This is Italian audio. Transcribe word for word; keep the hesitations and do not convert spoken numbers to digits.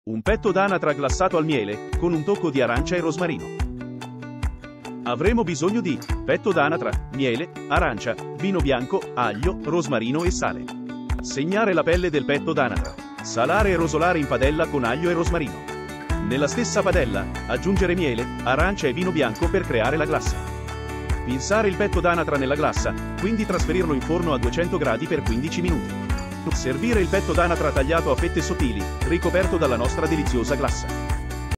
Un petto d'anatra glassato al miele, con un tocco di arancia e rosmarino. Avremo bisogno di petto d'anatra, miele, arancia, vino bianco, aglio, rosmarino e sale. Segnare la pelle del petto d'anatra. Salare e rosolare in padella con aglio e rosmarino. Nella stessa padella, aggiungere miele, arancia e vino bianco per creare la glassa. Pinsare il petto d'anatra nella glassa, quindi trasferirlo in forno a duecento gradi per quindici minuti. Servire il petto d'anatra tagliato a fette sottili, ricoperto dalla nostra deliziosa glassa.